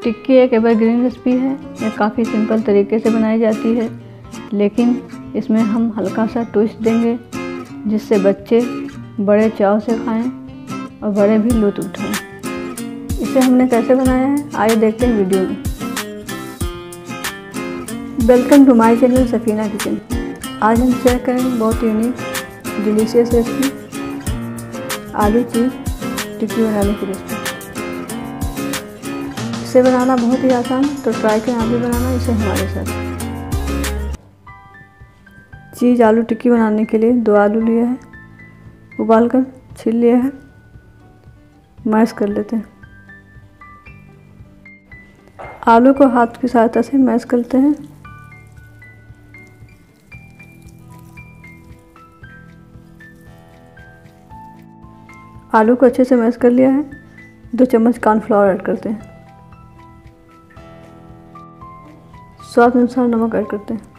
टिक्की एक evergreen recipe है। ये काफ़ी सिंपल तरीके से बनाई जाती है, लेकिन इसमें हम हल्का सा ट्विस्ट देंगे जिससे बच्चे बड़े चाव से खाएं और बड़े भी लुत्फ उठाएं। इसे हमने कैसे बनाया है आइए देखते हैं वीडियो में। Welcome to my channel Safina kitchen. आज हम शेयर करेंगे बहुत यूनिक डिलीशियस रेसिपी, आलू चीज़ टिक्की बनाने की रेसिपी। इसे बनाना बहुत ही आसान, तो ट्राई करें आप भी बनाना इसे हमारे साथ। चीज़ आलू टिक्की बनाने के लिए 2 आलू लिए हैं, उबाल कर छील लिया है, मैश कर लेते हैं। आलू को हाथ की सहायता से मैश करते हैं। आलू को अच्छे से मैश कर लिया है। 2 चम्मच कॉर्नफ्लावर ऐड करते हैं। स्वाद अनुसार नमक ऐड करते हैं।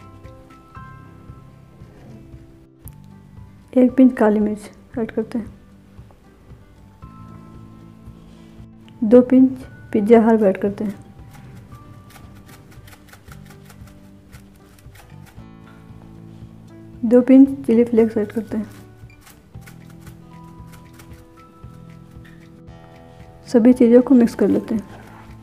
1 पिंच काली मिर्च ऐड करते हैं। 2 पिंच पिज्जा हर्ब ऐड करते हैं। दो पिंच चिली फ्लेक्स ऐड करते हैं। सभी चीज़ों को मिक्स कर लेते हैं।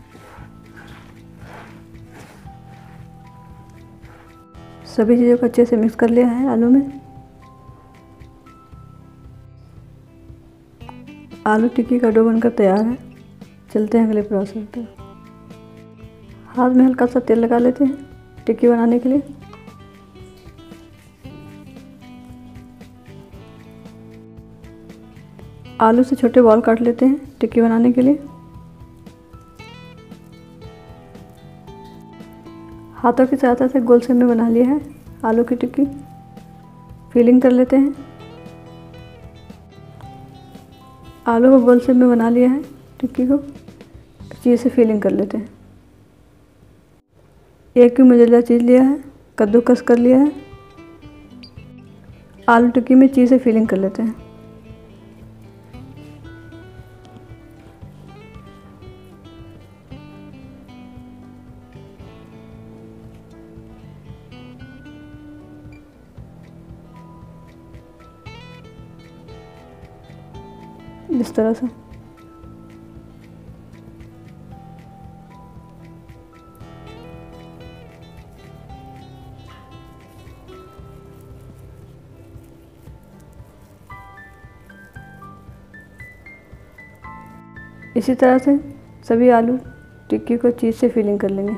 सभी चीज़ों को अच्छे से मिक्स कर लिया है आलू में। आलू टिक्की का डो बनकर तैयार है। चलते हैं अगले प्रोसेस पर। हाथ में हल्का सा तेल लगा लेते हैं टिक्की बनाने के लिए। आलू से छोटे बॉल काट लेते हैं टिक्की बनाने के लिए। हाथों की सहायता से गोल शेप में बना लिया है आलू की टिक्की। फिलिंग कर लेते हैं। आलू को गोल शेप में बना लिया है टिक्की को, चीज़ से फिलिंग कर लेते हैं। 1 की मोज़रेला चीज़ लिया है, कद्दूकस कर लिया है। आलू टिक्की में चीज़ से फिलिंग कर लेते हैं। इस तरह से इसी तरह से सभी आलू टिक्की को चीज़ से फिलिंग कर लेंगे।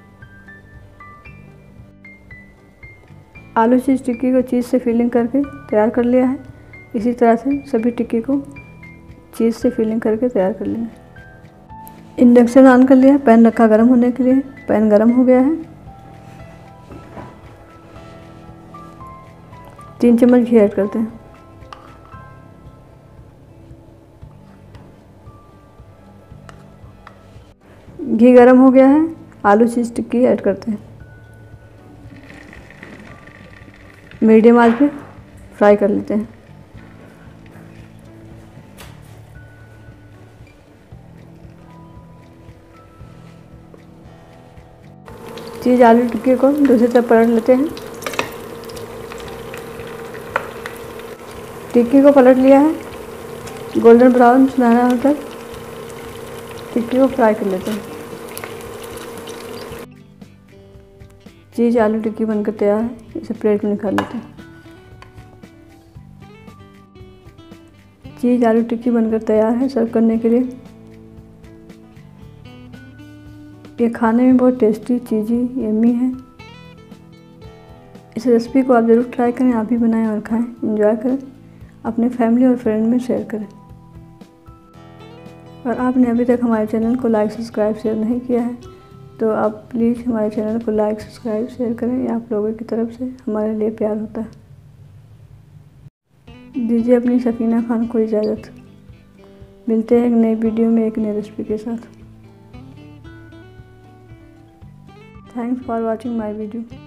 आलू चीज़ टिक्की को चीज़ से फिलिंग करके तैयार कर लिया है। इसी तरह से सभी टिक्की को चीज़ से फिलिंग करके तैयार कर लेंगे। इंडक्शन ऑन कर लिया, पैन रखा गर्म होने के लिए। पैन गर्म हो गया है। 3 चम्मच घी ऐड करते हैं। घी गर्म हो गया है। आलू चीज़ टिक्की ऐड करते हैं। मीडियम आंच पे फ्राई कर लेते हैं। चीज़ आलू टिक्की को दूसरी तरफ पलट लेते हैं। टिक्की को पलट लिया है। गोल्डन ब्राउन सुनहरा होने तक टिक्की को फ्राई कर लेते हैं। चीज़ आलू टिक्की बनकर तैयार है। इसे प्लेट में निकाल लेते हैं। चीज़ आलू टिक्की बनकर तैयार है सर्व करने के लिए। ये खाने में बहुत टेस्टी, चीज़ी, यम्मी है। इस रेसिपी को आप ज़रूर ट्राई करें, आप भी बनाएं और खाएं, एंजॉय करें, अपने फैमिली और फ्रेंड में शेयर करें। और आपने अभी तक हमारे चैनल को लाइक, सब्सक्राइब, शेयर नहीं किया है तो आप प्लीज़ हमारे चैनल को लाइक, सब्सक्राइब, शेयर करें। ये आप लोगों की तरफ से हमारे लिए प्यार होता है। दीजिए अपनी सफीना खान को इजाज़त। मिलते हैं एक नई वीडियो में एक नई रेसिपी के साथ। Thanks for watching my video.